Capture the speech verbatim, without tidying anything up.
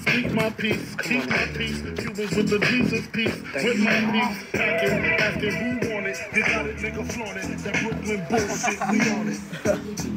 keep my peace, keep my peace. Cubans with the Jesus peace, with my peace. Packing, asking who want it. You got it, nigga, flaunt it. That Brooklyn bullshit, we on it.